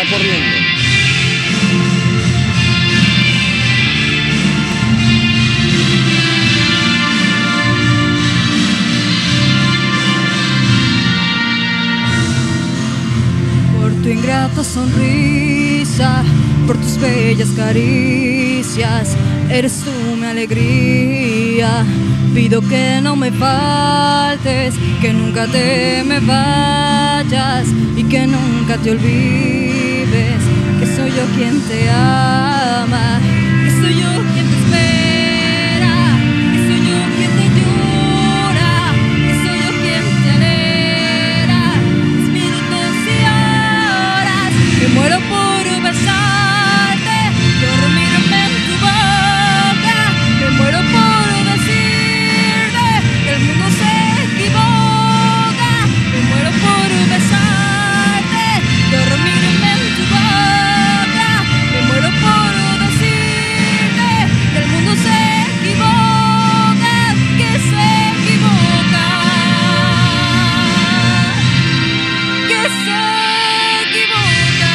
está corriendo. Por tu ingrata sonrisa, por tus bellas caricias, eres tú mi alegría. Pido que no me faltes, que nunca te me vayas y que nunca te olvides que soy yo quien te ama, que soy yo quien te espera, que soy yo quien te llora, que soy yo quien te anhela. Mis minutos y horas, me muero por besarte, dormirme en tu boca, me muero por decirte que el mundo se equivoca, me muero por besarte, dormirme en tu boca, me muero por decirte que el mundo se equivoca, que se equivoca, que se equivoca.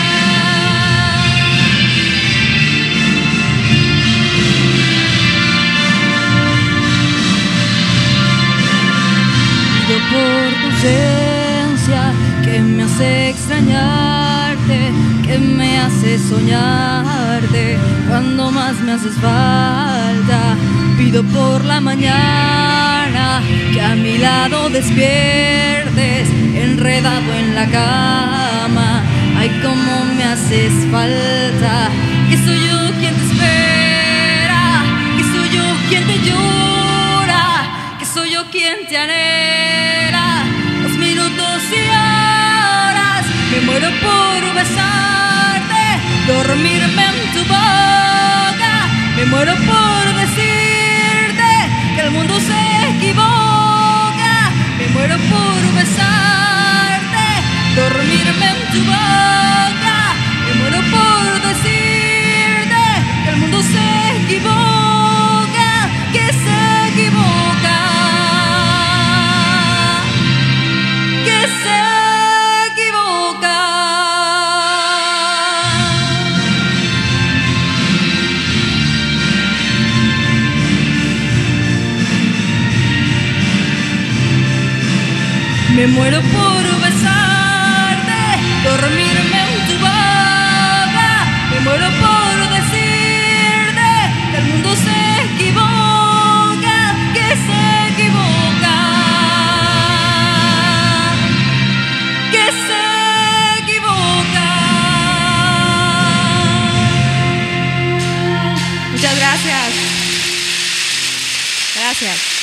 Pido por tu ausencia que me hace extrañarte, que me hace soñarte cuando más me haces falta. Pido por la mañana que a mi lado despiertes, enredado en la cama. Ay, cómo me haces falta, que soy yo quien te espera, que soy yo quien te llora, que soy yo quien te anhela. Los minutos y horas, me muero por besarte, dormirme en tu boca, me muero por decirte que el mundo se equivoca, me muero por besarte, dormirme en tu boca, me muero por decirte que el mundo se equivoca, que se equivoca, que se equivoca. Me muero por besarte, dormirme en tu boca, me muero por decirte que el mundo se equivoca, que se equivoca, que se equivoca. Muchas gracias. Gracias.